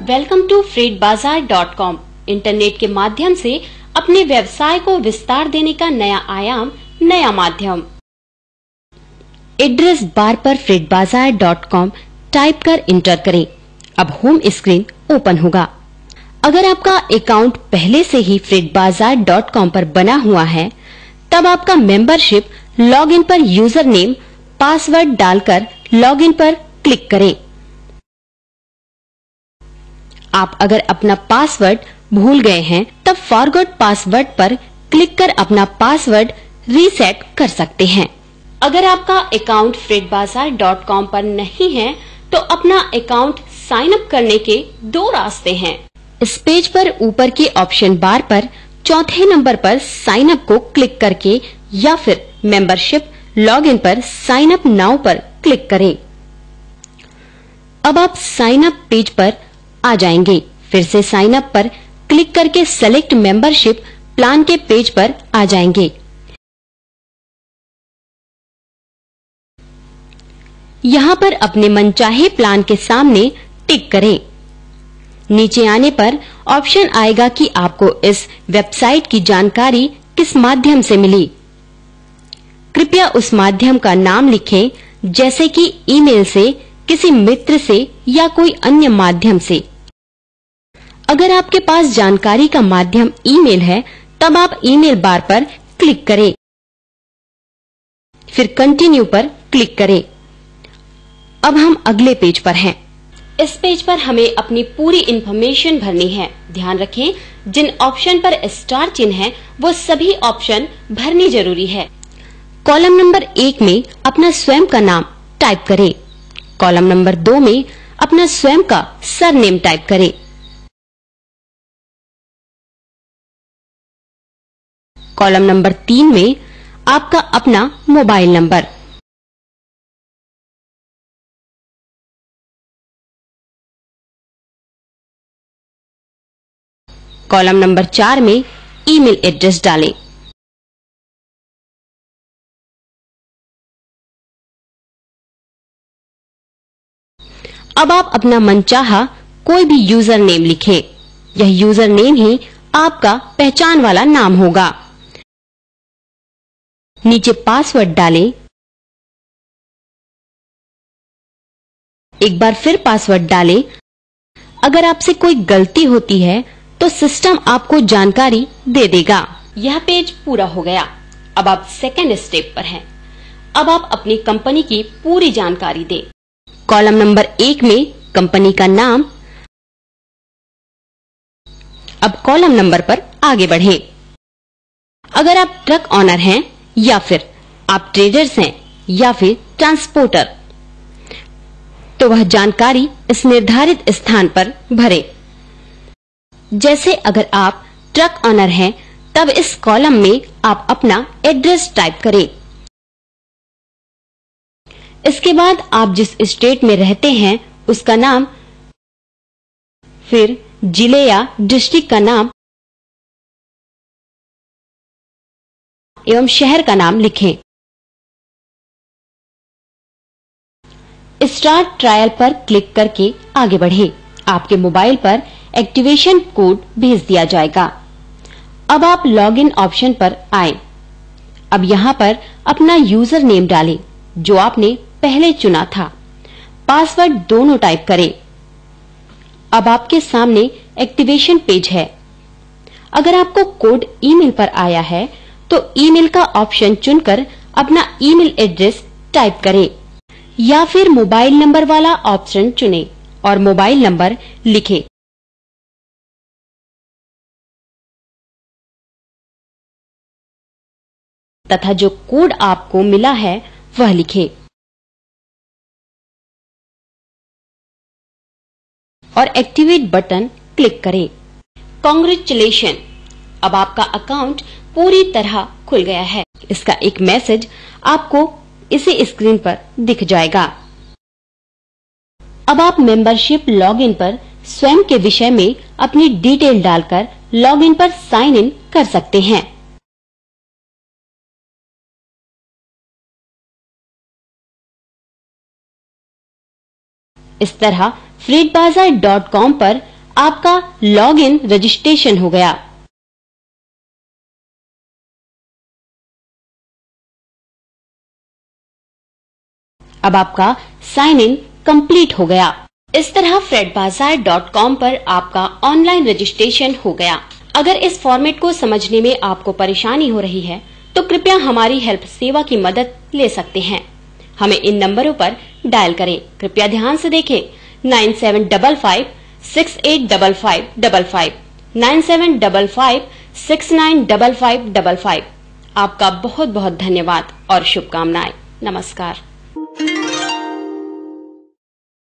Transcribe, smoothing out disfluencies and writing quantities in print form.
Welcome to FreightBazaar.com। Internet के माध्यम से अपने व्यवसाय को विस्तार देने का नया आयाम, नया माध्यम। एड्रेस बार पर FreightBazaar.com टाइप कर इंटर करें। अब होम स्क्रीन ओपन होगा। अगर आपका अकाउंट पहले से ही FreightBazaar.com पर बना हुआ है, तब आपका मेंबरशिप लॉगिन पर यूजर नेम, पासवर्ड डालकर लॉगिन पर क्लिक करें। आप अगर अपना पासवर्ड भूल गए हैं, तब फॉरगॉट पासवर्ड पर क्लिक कर अपना पासवर्ड रीसेट कर सकते हैं। अगर आपका अकाउंट FreightBazaar.com पर नहीं है, तो अपना अकाउंट साइन अप करने के दो रास्ते हैं। इस पेज पर ऊपर के ऑप्शन बार पर चौथे नंबर पर साइन अप को क्लिक करके या फिर मेंबरशिप लॉगिन पर साइन अप नाउ पर क्लिक करें। अब आप साइन अप पेज पर आ जाएंगे। फिर से साइन अप पर क्लिक करके सेलेक्ट मेंबरशिप प्लान के पेज पर आ जाएंगे। यहाँ पर अपने मनचाहे प्लान के सामने टिक करें। नीचे आने पर ऑप्शन आएगा कि आपको इस वेबसाइट की जानकारी किस माध्यम से मिली। कृपया उस माध्यम का नाम लिखें, जैसे कि ईमेल से, किसी मित्र से या कोई अन्य माध्यम से। अगर आपके पास जानकारी का माध्यम ईमेल है, तब आप ईमेल बार पर क्लिक करें, फिर कंटिन्यू पर क्लिक करें। अब हम अगले पेज पर हैं। इस पेज पर हमें अपनी पूरी इंफॉर्मेशन भरनी है। ध्यान रखें, जिन ऑप्शन पर स्टार चिन्ह है, वो सभी ऑप्शन भरनी जरूरी है। कॉलम नंबर 1 में अपना स्वयं का नाम टाइप करें। कॉलम नंबर 2 में अपना स्वयं का सरनेम टाइप करें। कॉलम नंबर 3 में आपका अपना मोबाइल नंबर। कॉलम नंबर 4 में ईमेल एड्रेस डालें। अब आप अपना मनचाहा कोई भी यूजर नेम लिखें। यह यूजर नेम ही आपका पहचान वाला नाम होगा। नीचे पासवर्ड डालें। एक बार फिर पासवर्ड डालें। अगर आपसे कोई गलती होती है, तो सिस्टम आपको जानकारी दे देगा। यह पेज पूरा हो गया। अब आप सेकेंड स्टेप पर हैं। अब आप अपनी कंपनी की पूरी जानकारी दें। कॉलम नंबर 1 में कंपनी का नाम। अब कॉलम नंबर पर आगे बढ़ें। अगर आप ट्रक ऑनर हैं, या फिर आप ट्रेडर्स हैं, या फिर ट्रांसपोर्टर, तो वह जानकारी इस निर्धारित स्थान पर भरें। जैसे अगर आप ट्रक ऑनर हैं, तब इस कॉलम में आप अपना एड्रेस टाइप करें। इसके बाद आप जिस स्टेट में रहते हैं उसका नाम, फिर जिले या डिस्ट्रिक्ट का नाम एवं शहर का नाम लिखें। स्टार्ट ट्रायल पर क्लिक करके आगे बढ़ें। आपके मोबाइल पर एक्टिवेशन कोड भेज दिया जाएगा। अब आप लॉगिन ऑप्शन पर आए। अब यहाँ पर अपना यूजर नेम डालें, जो आपने पहले चुना था। पासवर्ड दोनों टाइप करें। अब आपके सामने एक्टिवेशन पेज है। अगर आपको कोड ईमेल पर आया है, तो ईमेल का ऑप्शन चुनकर अपना ईमेल एड्रेस टाइप करें, या फिर मोबाइल नंबर वाला ऑप्शन चुनें और मोबाइल नंबर लिखें। तथा जो कोड आपको मिला है वह लिखें और एक्टिवेट बटन क्लिक करें। कांग्रेचुलेशन! अब आपका अकाउंट पूरी तरह खुल गया है। इसका एक मैसेज आपको इसी स्क्रीन पर दिख जाएगा। अब आप मेंबरशिप लॉगिन पर स्वयं के विषय में अपनी डिटेल डालकर लॉगिन पर साइन इन कर सकते हैं। इस तरह FreightBazaar.com पर आपका लॉगिन रजिस्ट्रेशन हो गया। अब आपका साइन इन कंप्लीट हो गया। इस तरह fredbazaar.com पर आपका ऑनलाइन रजिस्ट्रेशन हो गया। अगर इस फॉर्मेट को समझने में आपको परेशानी हो रही है तो कृपया हमारी हेल्प सेवा की मदद ले सकते हैं। हमें इन नंबरों पर डायल करें। कृपया ध्यान से देखें 9755685555 9755695555। आपका बहुत बहुत धन्यवाद और शुभकामनाएं। नमस्कार।